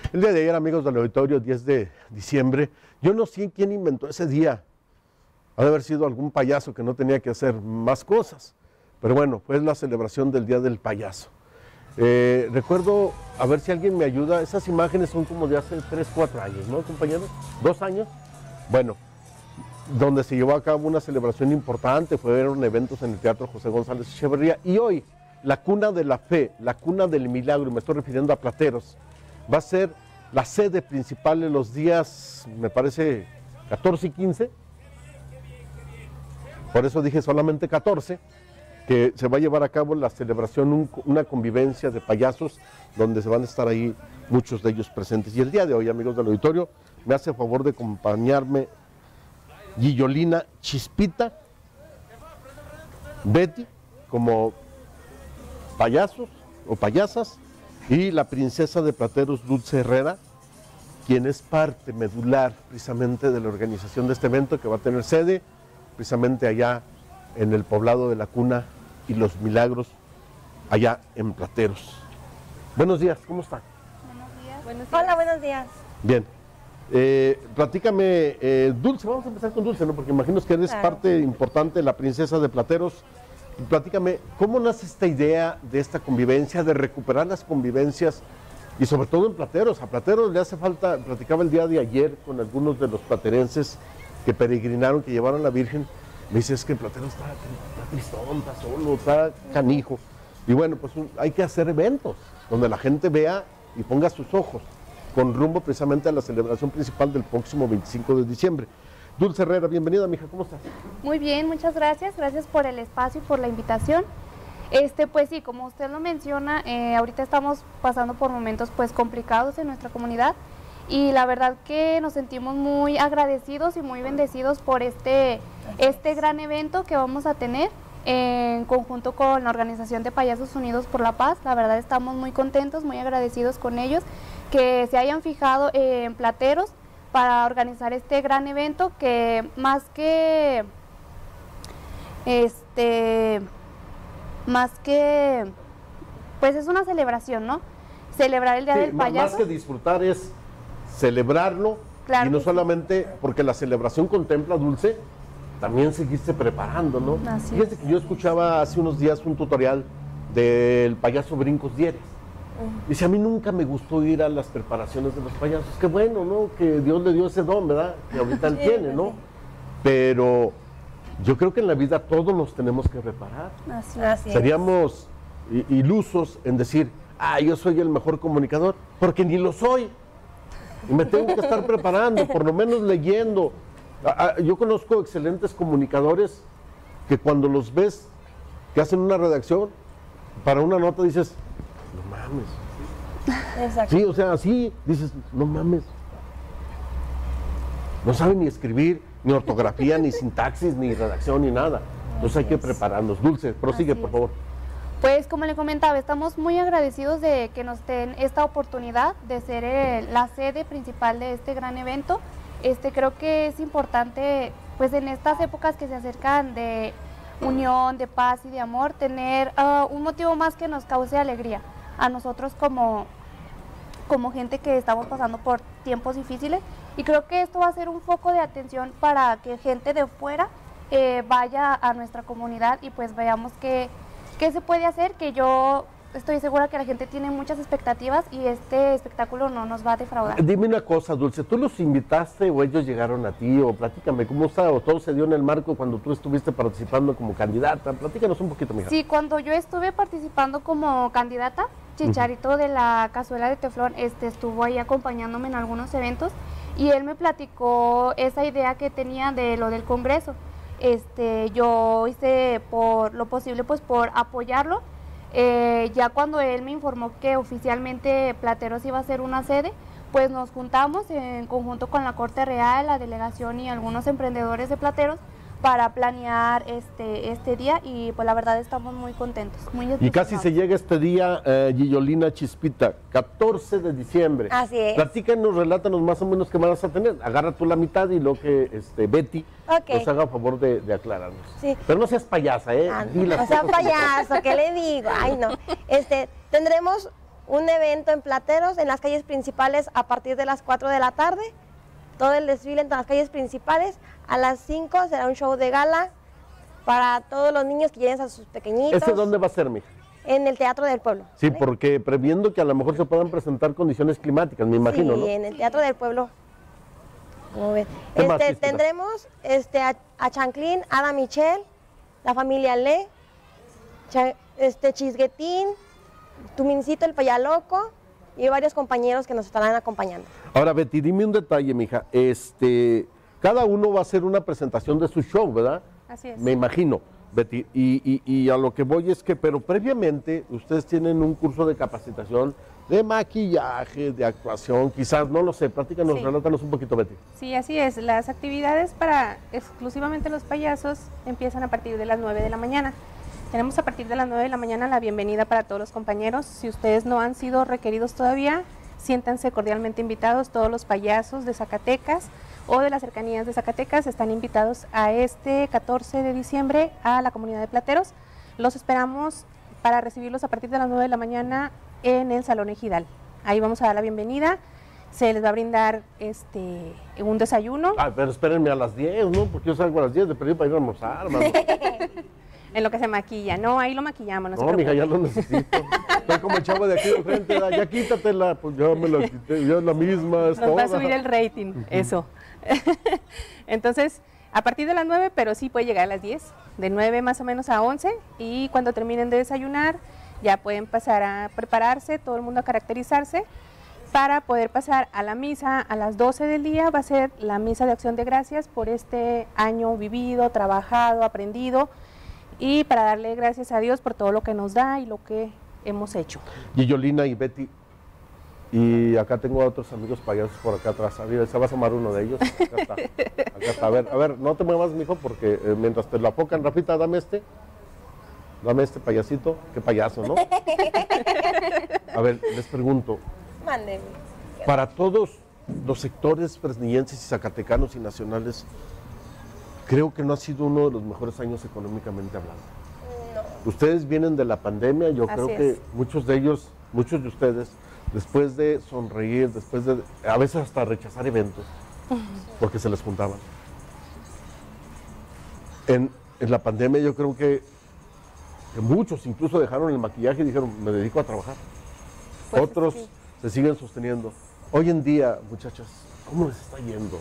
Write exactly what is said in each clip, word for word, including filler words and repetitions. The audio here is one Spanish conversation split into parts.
El día de ayer, amigos del auditorio, diez de diciembre, yo no sé quién inventó ese día. Ha de haber sido algún payaso que no tenía que hacer más cosas. Pero bueno, fue la celebración del Día del Payaso. Eh, recuerdo, a ver si alguien me ayuda, esas imágenes son como de hace tres, cuatro años, ¿no, compañeros? ¿Dos años? Bueno, donde se llevó a cabo una celebración importante, fueron eventos en el Teatro José González Echeverría, y hoy, la cuna de la fe, la cuna del milagro, y me estoy refiriendo a Plateros, va a ser la sede principal en los días, me parece, catorce y quince, por eso dije solamente catorce, que se va a llevar a cabo la celebración, un, una convivencia de payasos, donde se van a estar ahí muchos de ellos presentes. Y el día de hoy, amigos del auditorio, me hace favor de acompañarme Guillolina Chispita, Betty, como payasos o payasas, y la princesa de Plateros, Dulce Herrera, quien es parte medular precisamente de la organización de este evento, que va a tener sede precisamente allá en el poblado de la Cuna y los Milagros, allá en Plateros. Buenos días, ¿cómo están? Buenos días. Buenos días. Hola, buenos días. Bien. Eh, platícame, eh, Dulce, vamos a empezar con Dulce, ¿no? Porque imagino que eres Claro. parte importante de la princesa de Plateros. Platícame, ¿cómo nace esta idea de esta convivencia, de recuperar las convivencias, y sobre todo en Plateros? A Plateros le hace falta, platicaba el día de ayer con algunos de los platerenses que peregrinaron, que llevaron a la Virgen, me dice, es que Plateros está, está tristón, está solo, está canijo. Y bueno, pues un, hay que hacer eventos donde la gente vea y ponga sus ojos, con rumbo precisamente a la celebración principal del próximo veinticinco de diciembre. Dulce Herrera, bienvenida, mija, ¿cómo estás? Muy bien, muchas gracias. Gracias por el espacio y por la invitación. Este, pues sí, como usted lo menciona, eh, ahorita estamos pasando por momentos pues complicados en nuestra comunidad, y la verdad que nos sentimos muy agradecidos y muy bendecidos por este, este gran evento que vamos a tener en conjunto con la Organización de Payasos Unidos por la Paz. La verdad estamos muy contentos, muy agradecidos con ellos, que se hayan fijado en Plateros para organizar este gran evento, que más que este más que pues es una celebración, ¿no? Celebrar el Día Sí, del Payaso. más que disfrutar es celebrarlo, Claro y no que sí. solamente porque la celebración contempla, Dulce, también seguirse preparando, ¿no? Así Fíjate es. que yo escuchaba hace unos días un tutorial del payaso Brincos Dieres. Dice, a mí nunca me gustó ir a las preparaciones de los payasos. Qué bueno, ¿no? Que Dios le dio ese don, ¿verdad? Que ahorita él Sí, tiene, ¿no? sí. Pero yo creo que en la vida todos nos tenemos que preparar. Así es. Así es. Seríamos i- ilusos en decir, ah, yo soy el mejor comunicador, porque ni lo soy. Y me tengo que estar preparando, por lo menos leyendo. A- a- Yo conozco excelentes comunicadores que cuando los ves que hacen una redacción para una nota dices, no mames. Exacto. Sí, o sea, así dices, no mames. No saben ni escribir, ni ortografía, ni sintaxis, ni redacción, ni nada. Entonces hay que prepararnos. Dulce, prosigue, Así por es. favor. Pues como le comentaba, estamos muy agradecidos de que nos den esta oportunidad de ser eh, la sede principal de este gran evento. Este, creo que es importante, pues en estas épocas que se acercan de unión, de paz y de amor, tener uh, un motivo más que nos cause alegría a nosotros como, como gente que estamos pasando por tiempos difíciles. Y creo que esto va a ser un foco de atención para que gente de fuera eh, vaya a nuestra comunidad y pues veamos que ¿qué se puede hacer? Que yo estoy segura que la gente tiene muchas expectativas y este espectáculo no nos va a defraudar. Dime una cosa, Dulce, ¿tú los invitaste o ellos llegaron a ti? O platícame, ¿cómo está? ¿O todo se dio en el marco cuando tú estuviste participando como candidata? Platícanos un poquito, mija. Sí, cuando yo estuve participando como candidata, Chicharito de la Cazuela de Teflón este, estuvo ahí acompañándome en algunos eventos, y él me platicó esa idea que tenía de lo del Congreso. Este, yo hice por lo posible pues por apoyarlo. Eh, ya cuando él me informó que oficialmente Plateros iba a ser una sede, pues nos juntamos en conjunto con la Corte Real, la delegación y algunos emprendedores de Plateros para planear este, este día, y pues la verdad estamos muy contentos, muy Y casi entusiasmados. se llega este día, eh, Guillolina Chispita, catorce de diciembre. Así es. Platícanos, relátanos más o menos qué vas a tener. Agarra tú la mitad y lo que este, Betty Ok. nos haga favor de, de aclararnos. Sí. Pero no seas payasa, ¿eh? Ah, Di las o sea, cosas como son. payaso, ¿qué le digo? Ay, no. Este, tendremos un evento en Plateros, en las calles principales a partir de las cuatro de la tarde. Todo el desfile en las calles principales. A las cinco será un show de gala para todos los niños que lleven a sus pequeñitos. ¿Ese dónde va a ser, mija? En el Teatro del Pueblo. Sí, ¿vale? porque previendo que a lo mejor se puedan presentar condiciones climáticas, me imagino, sí, ¿no? en el Teatro del Pueblo. Como ven. ¿Qué más, Este, Cristina? tendremos este, a, a Chanclín, Ada Michel, la familia Le, Cha- este, Chisguetín, Tumincito el Payaloco y varios compañeros que nos estarán acompañando. Ahora, Betty, dime un detalle, mija. Este, cada uno va a hacer una presentación de su show, ¿verdad? Así es. Me imagino, Betty. Y, y- y a lo que voy es que, pero previamente, ustedes tienen un curso de capacitación de maquillaje, de actuación, quizás, no lo sé. Platícanos, Sí. relátanos un poquito, Betty. Sí, así es. Las actividades para exclusivamente los payasos empiezan a partir de las nueve de la mañana. Tenemos a partir de las nueve de la mañana la bienvenida para todos los compañeros. Si ustedes no han sido requeridos todavía, siéntanse cordialmente invitados. Todos los payasos de Zacatecas o de las cercanías de Zacatecas están invitados a este catorce de diciembre a la comunidad de Plateros. Los esperamos para recibirlos a partir de las nueve de la mañana en el Salón Ejidal. Ahí vamos a dar la bienvenida. Se les va a brindar este un desayuno. Ah, pero espérenme a las diez, ¿no? Porque yo salgo a las diez de perdido para ir a almorzar, mano. En lo que se maquilla, no, ahí lo maquillamos, no, se No, mija, preocupe. ya lo necesito. Estoy como el chavo de aquí de frente, ¿da? Ya quítatela, pues ya me la quité, ya es la misma, es Nos va a toda. subir el rating, eso. Entonces, a partir de las nueve, pero sí puede llegar a las diez, de nueve más o menos a once, y cuando terminen de desayunar, ya pueden pasar a prepararse, todo el mundo a caracterizarse, para poder pasar a la misa a las doce del día. Va a ser la misa de acción de gracias por este año vivido, trabajado, aprendido, y para darle gracias a Dios por todo lo que nos da y lo que hemos hecho. Y Yolina y Betty. Y acá tengo a otros amigos payasos por acá atrás. A ver, se va a asomar uno de ellos. Acá está. Acá está. A ver, a ver, no te muevas, mijo, porque eh, mientras te lo afocan, Rafita, dame este. Dame este payasito. Qué payaso, ¿no? A ver, les pregunto. Mándenme. Para todos los sectores fresnillenses y zacatecanos y nacionales, creo que no ha sido uno de los mejores años económicamente hablando. Ustedes vienen de la pandemia, yo Así creo que es. muchos de ellos, muchos de ustedes, después de sonreír, después de, a veces hasta rechazar eventos, porque se les juntaban. En, en la pandemia yo creo que, que muchos incluso dejaron el maquillaje y dijeron, me dedico a trabajar. Pues, Otros sí. se siguen sosteniendo. Hoy en día, muchachas, ¿cómo les está yendo?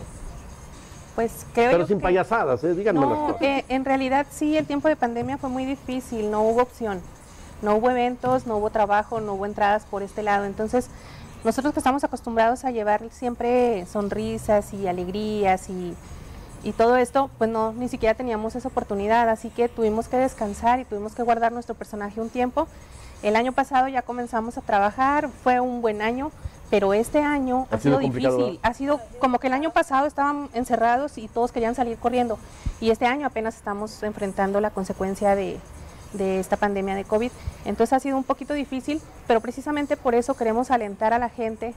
Pues creo Pero yo sin que- payasadas, ¿eh? Díganme las No, cosas. eh, en realidad sí, el tiempo de pandemia fue muy difícil, no hubo opción, no hubo eventos, no hubo trabajo, no hubo entradas por este lado. Entonces, nosotros que estamos acostumbrados a llevar siempre sonrisas y alegrías y, y todo esto, pues no, ni siquiera teníamos esa oportunidad, así que tuvimos que descansar y tuvimos que guardar nuestro personaje un tiempo. El año pasado ya comenzamos a trabajar, fue un buen año, pero este año Ha ha, sido sido, complicado, difícil, ha sido como que el año pasado estaban encerrados y todos querían salir corriendo, y este año apenas estamos enfrentando la consecuencia de, de esta pandemia de COVID. Entonces ha sido un poquito difícil, pero precisamente por eso queremos alentar a la gente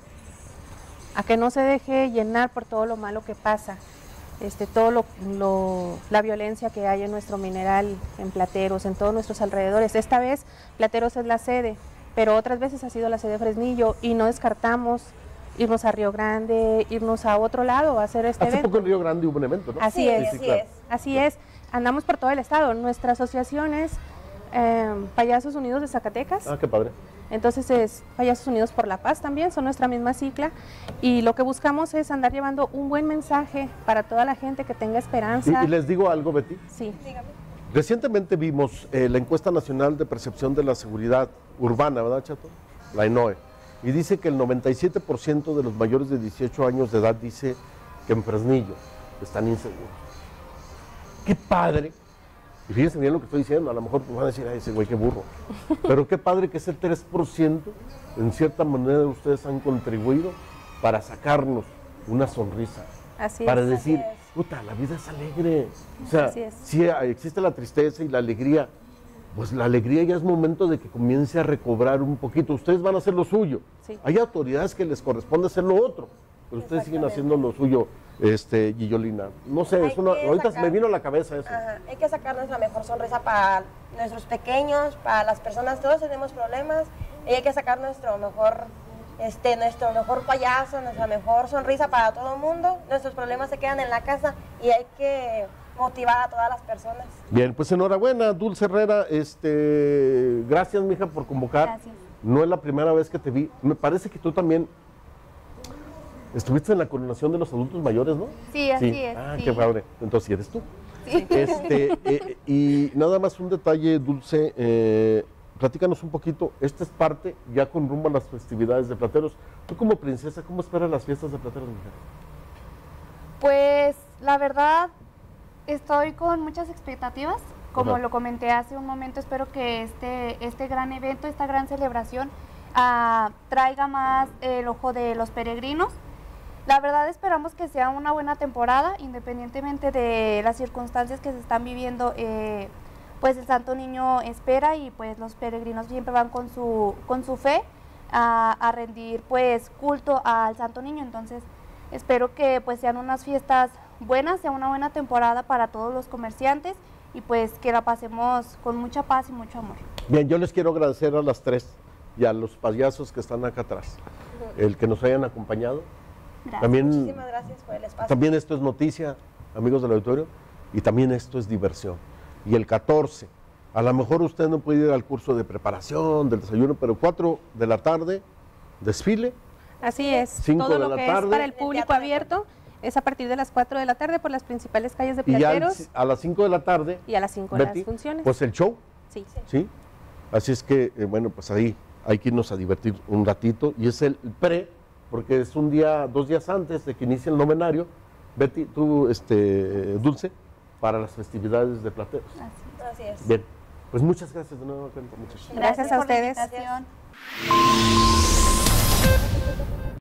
a que no se deje llenar por todo lo malo que pasa, este, todo lo, lo- la violencia que hay en nuestro mineral, en Plateros, en todos nuestros alrededores. Esta vez Plateros es la sede, pero otras veces ha sido la sede de Fresnillo, y no descartamos irnos a Río Grande, irnos a otro lado a hacer este Hace evento. poco en Río Grande hubo un evento, ¿no? Así Sí, es, así claro. es. así es. Andamos por todo el estado. Nuestra asociación es eh, Payasos Unidos de Zacatecas. Ah, qué padre. Entonces es Payasos Unidos por la Paz también, son nuestra misma sigla, y lo que buscamos es andar llevando un buen mensaje para toda la gente que tenga Y, esperanza. y les digo algo, Betty. Sí, Recientemente vimos eh, la encuesta nacional de percepción de la seguridad urbana, ¿verdad, Chato? La ENOE. Y dice que el noventa y siete por ciento de los mayores de dieciocho años de edad dice que en Fresnillo están inseguros. ¡Qué padre! Y fíjense bien lo que estoy diciendo, a lo mejor pues van a decir, ay, ese güey, qué burro. Pero qué padre que ese tres por ciento, en cierta manera, ustedes han contribuido para sacarnos una sonrisa. así Para es. decir, Así es. puta, la vida es alegre. O sea, Así es. si existe la tristeza y la alegría, pues la alegría ya es momento de que comience a recobrar un poquito. Ustedes van a hacer lo suyo. Sí. Hay autoridades que les corresponde hacer lo otro. pero ustedes siguen haciendo lo suyo, este, Giyolina. No sé, es una, ahorita sacar, me vino a la cabeza eso. Ajá, hay que sacar nuestra mejor sonrisa para nuestros pequeños, para las personas, todos tenemos problemas, y hay que sacar nuestro mejor, este, nuestro mejor payaso, nuestra mejor sonrisa para todo el mundo. Nuestros problemas se quedan en la casa y hay que motivar a todas las personas. Bien, pues enhorabuena, Dulce Herrera, este, gracias, mija, por convocar. Gracias. No es la primera vez que te vi. Me parece que tú también estuviste en la coronación de los adultos mayores, ¿no? Sí, así sí. es. Ah, sí. qué padre. Entonces, ¿sí eres tú? Sí. Este, eh, y nada más un detalle, Dulce, eh, platícanos un poquito. Esta es parte ya con rumbo a las festividades de Plateros. Tú como princesa, ¿cómo esperas las fiestas de Plateros, mija? Pues la verdad, estoy con muchas expectativas. Como Ajá. lo comenté hace un momento, espero que este, este gran evento, esta gran celebración, uh, traiga más el ojo de los peregrinos. La verdad esperamos que sea una buena temporada, independientemente de las circunstancias que se están viviendo, eh, pues el Santo Niño espera y pues los peregrinos siempre van con su, con su fe a, a rendir pues culto al Santo Niño. Entonces espero que pues sean unas fiestas buenas, sea una buena temporada para todos los comerciantes y pues que la pasemos con mucha paz y mucho amor. Bien, yo les quiero agradecer a las tres y a los payasos que están acá atrás, el que nos hayan acompañado. Gracias. También, Muchísimas gracias por el espacio. también esto es noticia, amigos del auditorio, y también esto es diversión. Y el catorce, a lo mejor usted no puede ir al curso de preparación, del desayuno, pero cuatro de la tarde, desfile. Así es, Cinco todo de lo la que tarde. es para el público abierto es a partir de las cuatro de la tarde por las principales calles de Y ya al- Plateros a las cinco de la tarde, y a las cinco Betty, las funciones. pues el show, Sí. ¿sí? Así es que, eh, bueno, pues ahí hay que irnos a divertir un ratito. Y es el pre, porque es un día, dos días antes de que inicie el novenario. Betty, tú, este, Dulce, para las festividades de Plateros. Así. Así es. Bien, pues muchas gracias de nuevo, muchachos. Gracias a por la ustedes. invitación.